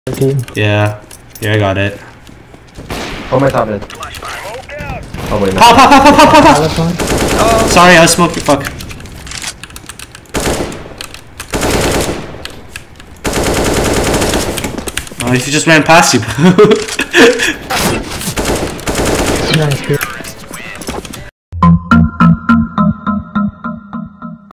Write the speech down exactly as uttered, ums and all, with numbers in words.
Yeah. Here, I got it. Oh, my top mid. Oh, wait, no. Pop, pop, pop, pop, pop, pop, pop! Oh. Sorry, I was smoking. Fuck. Oh, if you just ran past you. Nice,